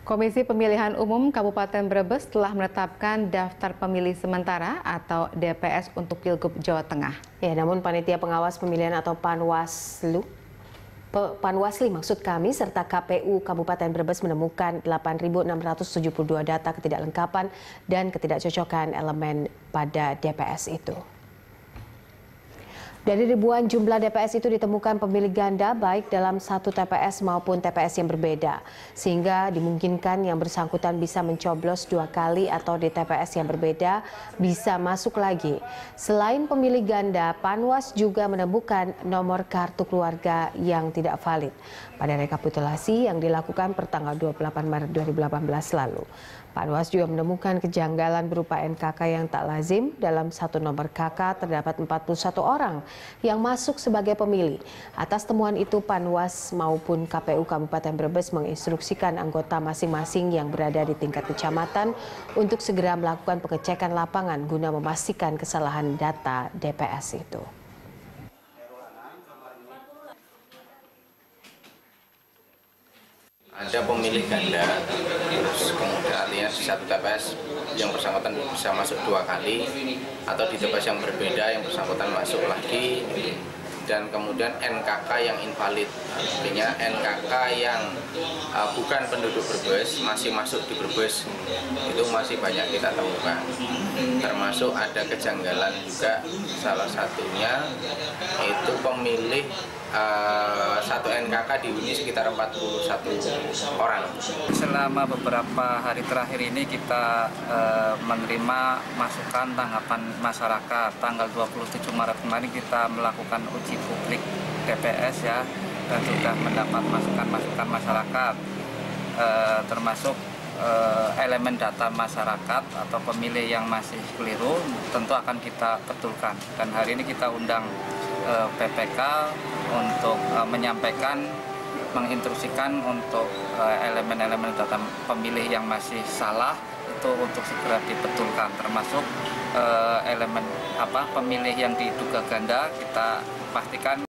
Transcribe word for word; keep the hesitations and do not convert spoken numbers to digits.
Komisi Pemilihan Umum Kabupaten Brebes telah menetapkan daftar pemilih sementara atau D P S untuk Pilgub Jawa Tengah. Ya, namun panitia pengawas pemilihan atau Panwaslu, Panwasli maksud kami, serta K P U Kabupaten Brebes menemukan delapan ribu enam ratus tujuh puluh dua data ketidaklengkapan dan ketidakcocokan elemen pada D P S itu. Dari ribuan jumlah D P S itu ditemukan pemilih ganda baik dalam satu T P S maupun T P S yang berbeda. Sehingga dimungkinkan yang bersangkutan bisa mencoblos dua kali atau di T P S yang berbeda bisa masuk lagi. Selain pemilih ganda, Panwas juga menemukan nomor kartu keluarga yang tidak valid pada rekapitulasi yang dilakukan pertanggal dua puluh delapan Maret dua ribu delapan belas lalu. Panwas juga menemukan kejanggalan berupa N K K yang tak lazim. Dalam satu nomor K K terdapat empat puluh satu orang yang masuk sebagai pemilih. Atas temuan itu, Panwas maupun K P U Kabupaten Brebes menginstruksikan anggota masing-masing yang berada di tingkat kecamatan untuk segera melakukan pengecekan lapangan guna memastikan kesalahan data D P S itu. Ada pemilih ganda, terus kemudian artinya di satu T P S yang bersangkutan bisa masuk dua kali, atau di T P S yang berbeda yang bersangkutan masuk lagi, dan kemudian N K K yang invalid, artinya N K K yang uh, bukan penduduk Brebes masih masuk di Brebes, itu masih banyak kita temukan. Termasuk ada kejanggalan juga, salah satunya itu pemilih uh, satu N K K dihuni sekitar empat puluh satu orang. Selama beberapa hari terakhir ini kita uh, menerima masukan tanggapan masyarakat. Tanggal dua puluh tujuh Maret kemarin kita melakukan uji publik T P S ya, dan sudah mendapat masukan-masukan masyarakat, uh, termasuk uh, elemen data masyarakat atau pemilih yang masih keliru tentu akan kita betulkan. Dan hari ini kita undang uh, P P K untuk uh, menyampaikan, menginstruksikan untuk elemen-elemen uh, data pemilih yang masih salah itu untuk segera dibetulkan, termasuk uh, elemen apa pemilih yang diduga ganda kita pastikan